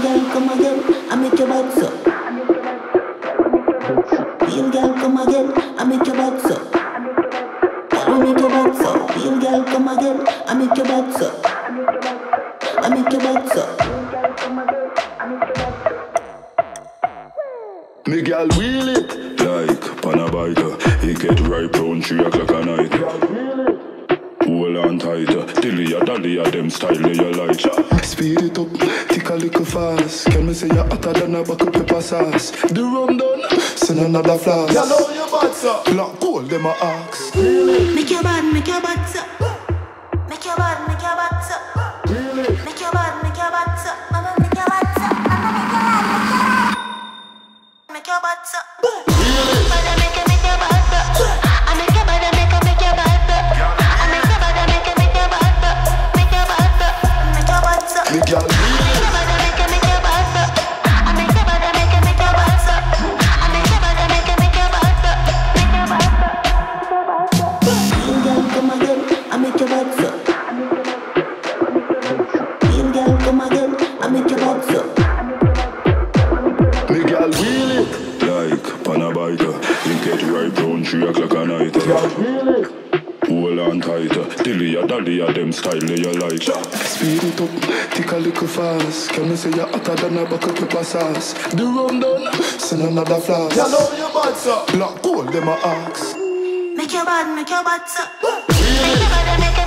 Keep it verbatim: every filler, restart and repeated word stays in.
girl, come again, I make your butt so. Real girl, come again, I make your butt so. Girl, make your butt so. Real girl, come again, I make your butt so. I make your butt so. Me gal wheel it like Panabita. He get ripe round three o'clock at night. Hold on tighter, dilly a dolly a them style you like. Speed it up, tick a little fast. Can me say you're hotter than a bucket pepper sauce. The rum done, send another flask. You know your bad sir, black gold them a ask. Make your bad, make your bad so. Make your bad, make your bad so. Make your bad, make your bad so. Mama make your bad so. Mama make your bad, make your bad so. Bada make your make your bad so. I make your bada make your make your bad so. I make your bada make your make your bad so. Make your bad so. Make your bad so. Me gal I make your bada make your make your bad so. I make your bada make your make your bad so. I make your bada make your make your bad so. Make your bad so. Real girl come again, I make your bad so. Real girl come again, I make your bad so. Me gal wheel it like Panabita. He get ripe round three o'clock at night. Hold on tighter, dilly a dolly a them style you like. Speed it up, tick a little fast. Can me say you're hotter than a bucket pepper sauce. The rum done, send another flask. You know your bad sir, black gold them a ask. Make your bad, make your bad so. Make your bad, make your